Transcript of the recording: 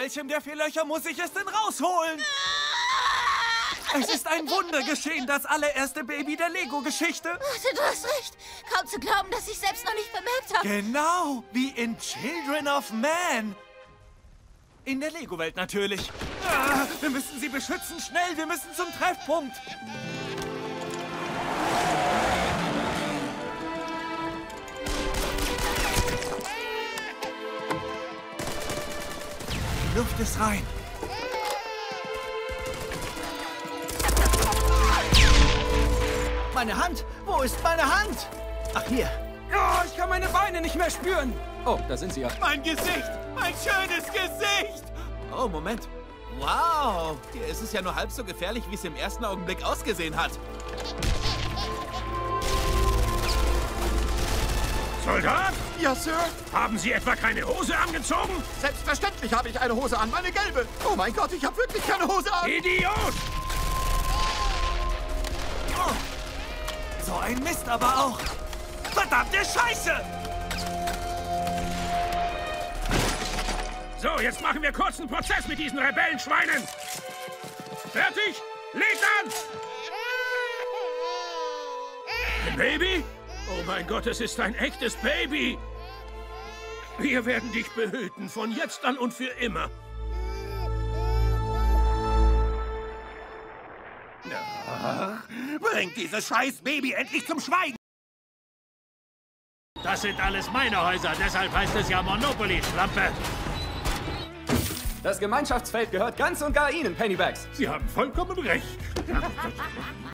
welchem der 4 Löcher muss ich es denn rausholen? Es ist ein Wunder geschehen, das allererste Baby der Lego-Geschichte. Warte, du hast recht. Kaum zu glauben, dass ich selbst noch nicht bemerkt habe. Genau, wie in Children of Man. In der Lego-Welt natürlich. Wir müssen sie beschützen, schnell, wir müssen zum Treffpunkt. Die Luft ist rein. Meine Hand? Wo ist meine Hand? Ach, hier. Oh, ich kann meine Beine nicht mehr spüren. Oh, da sind sie ja. Mein Gesicht! Mein schönes Gesicht! Oh, Moment. Wow, hier ist es ja nur halb so gefährlich, wie es im ersten Augenblick ausgesehen hat. Soldat? Ja, Sir. Haben Sie etwa keine Hose angezogen? Selbstverständlich habe ich eine Hose an, meine gelbe. Oh mein Gott, ich habe wirklich keine Hose an. Idiot! Oh, so ein Mist aber auch. Verdammte Scheiße! So, jetzt machen wir kurz einen Prozess mit diesen Rebellenschweinen. Fertig? Legt an! Ein Baby? Oh mein Gott, es ist ein echtes Baby. Wir werden dich behüten, von jetzt an und für immer. Bringt dieses scheiß Baby endlich zum Schweigen! Das sind alles meine Häuser, deshalb heißt es ja Monopoly, Schlampe. Das Gemeinschaftsfeld gehört ganz und gar Ihnen, Pennybags. Sie haben vollkommen recht.